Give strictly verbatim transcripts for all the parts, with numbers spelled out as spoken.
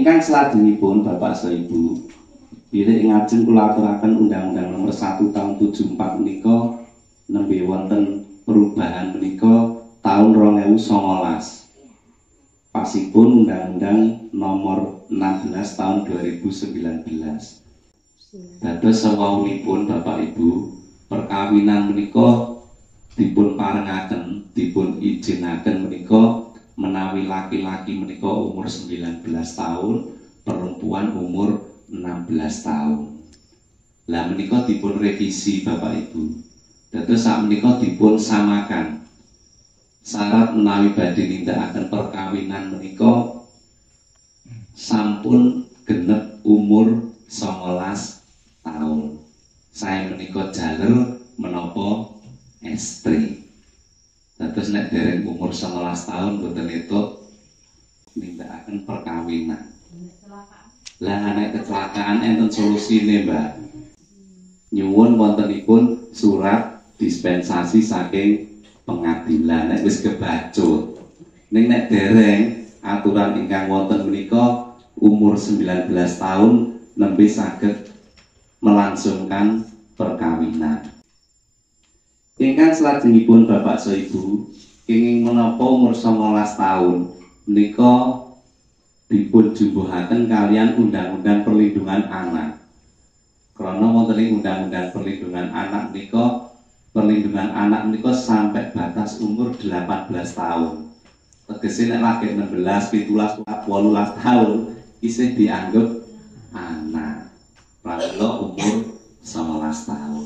Ingkang salajengipun Bapak so Ibu, bilih ngajeng kula aturaken Undang-Undang Nomor satu Tahun tujuh empat menika nembe wonten perubahan menika tahun rong ewu songolas. Pasipun Undang-Undang Nomor enam belas Tahun dua ribu sembilan belas. Dados sawauhipun Bapak Ibu, perkawinan menika dipun parengaken, dipun ijinaken menika menawi laki-laki menika umur sembilan belas tahun, perempuan umur enam belas tahun. Lah menika dipun revisi Bapak Ibu. Dados sak menika dipun samakan. Syarat menawi badhe nindakaken perkawinan menika sampun genep umur songolas tahun. Saya menika jaler menapa estri. Dados nek dereng umur songolas tahun boten entuk nindakaken perkawinan. Lah nek kecelakaan enten solusine, Mbak. Nyuwun wontenipun surat dispensasi saking pengadilan nek wis kebacut. Ning nek dereng aturan ingkang wonten menika umur sembilan belas tahun nembe saged melangsungkan perkawinan. Ingkang salajengipun Bapak so Ibu, kenging menapa umur songolas tahun menika dipun jumbuhaken kalian Undang-Undang Perlindungan Anak. Karena wonten ing Undang-Undang Perlindungan Anak menika perlindungan anak menika sampai batas umur delapan belas tahun. Tegese nek lagi enam belas, tujuh belas, delapan belas tahun isih dianggap anak. Pramila umur songolas tahun.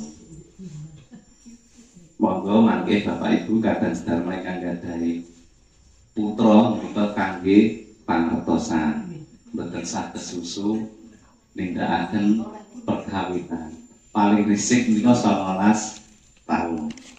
Monggo mangke Bapak Ibu kadang sedherek ingkang gadhahi putra menika kangge pangertosan. Mboten saged susu nindakaken perkawinan. Paling risik menika songolas tahun.